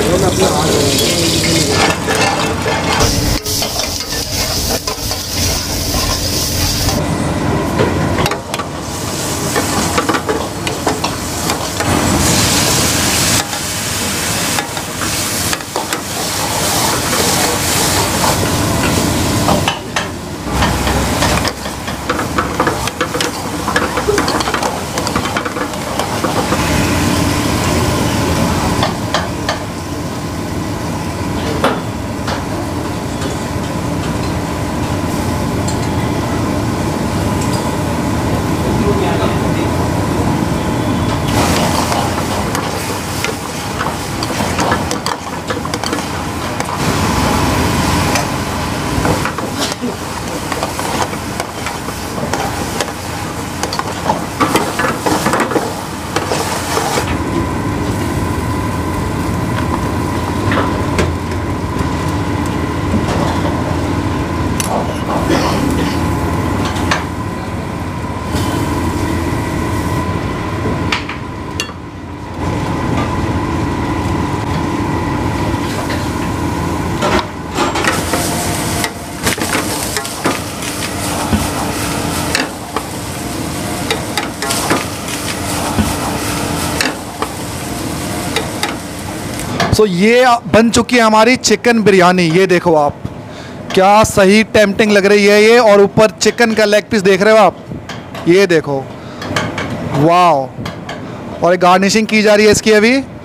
तो ये बन चुकी है हमारी चिकन बिरयानी। ये देखो आप, क्या सही टेम्पटिंग लग रही है ये। और ऊपर चिकन का लेग पीस देख रहे हो आप, ये देखो, वाह। और गार्निशिंग की जा रही है इसकी अभी।